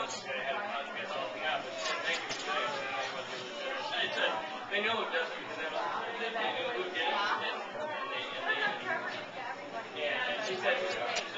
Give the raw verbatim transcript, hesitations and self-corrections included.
They know it doesn't because they know who did it. And they, and they, yeah, she said,